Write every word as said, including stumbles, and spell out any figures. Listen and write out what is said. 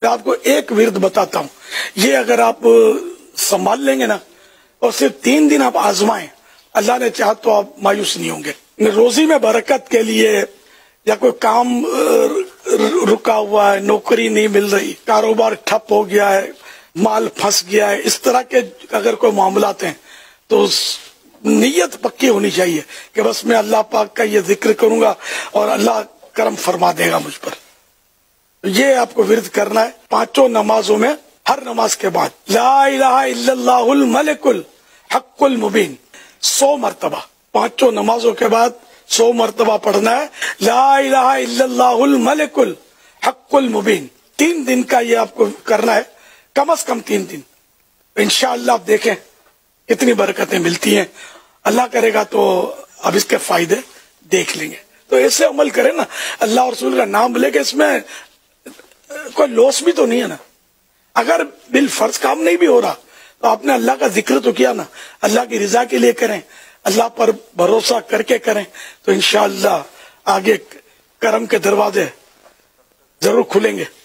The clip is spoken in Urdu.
میں آپ کو ایک ورد بتاتا ہوں، یہ اگر آپ سنبھال لیں گے نا اور صرف تین دن آپ آزمائیں، اللہ نے چاہا تو آپ مایوس نہیں ہوں گے۔ روزی میں برکت کے لیے یا کوئی کام رکا ہوا ہے، نوکری نہیں مل رہی، کاروبار ٹھپ ہو گیا ہے، مال پھنس گیا ہے، اس طرح کے اگر کوئی معاملات ہیں تو نیت پکی ہونی چاہیے کہ بس میں اللہ پاک کا یہ ذکر کروں گا اور اللہ کرم فرما دے گا مجھ پر۔ یہ آپ کو ورد کرنا ہے پانچوں نمازوں میں، ہر نماز کے بعد لا الہ الا اللہ الملک الحق المبین سو مرتبہ، پانچوں نمازوں کے بعد سو مرتبہ پڑھنا ہے لا الہ الا اللہ الملک الحق المبین۔ تین دن کا یہ آپ کو کرنا ہے، کم از کم تین دن۔ انشاءاللہ آپ دیکھیں کتنی برکتیں ملتی ہیں، اللہ کرے گا تو اب اس کے فائدے دیکھ لیں گے۔ تو ایسے عمل کریں نا، اللہ اور رسول کا نام لے کے اس میں کوئی لوس بھی تو نہیں ہے نا۔ اگر بالفرض کام نہیں بھی ہو رہا تو آپ نے اللہ کا ذکر تو کیا نا، اللہ کی رضا کے لیے کریں، اللہ پر بھروسہ کر کے کریں، تو انشاءاللہ آگے کرم کے دروازے ضرور کھلیں گے۔